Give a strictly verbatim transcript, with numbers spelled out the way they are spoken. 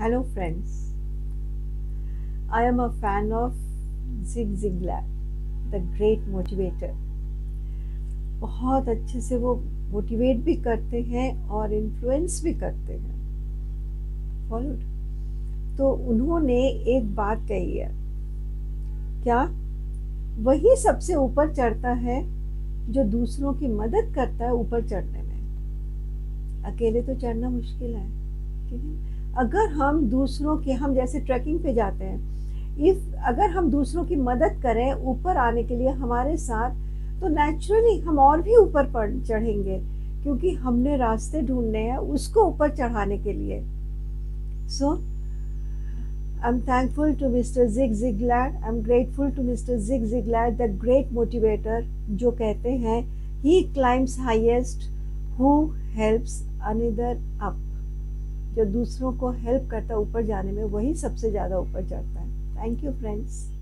Hello friends, I am a fan of Zig Ziglar, the great motivator. बहुत अच्छे से वो मोटिवेट भी करते हैं और इन्फ्लुएंस भी करते हैं. फॉलोड. तो उन्होंने एक बात कही है, क्या वही सबसे ऊपर चढ़ता है जो दूसरों की मदद करता है ऊपर चढ़ने में. अकेले तो चढ़ना मुश्किल है, ठीक है. अगर हम दूसरों के, हम जैसे ट्रैकिंग पे जाते हैं, इफ अगर हम दूसरों की मदद करें ऊपर आने के लिए हमारे साथ, तो नेचुरली हम और भी ऊपर चढ़ेंगे, क्योंकि हमने रास्ते ढूंढने हैं उसको ऊपर चढ़ाने के लिए. So I am thankful to mister Zig Ziglar. I am grateful to mister Zig Ziglar, the great motivator, जो कहते हैं he climbs highest who helps another up. जो दूसरों को हेल्प करता है ऊपर जाने में, वही सबसे ज़्यादा ऊपर चढ़ता है. Thank you friends.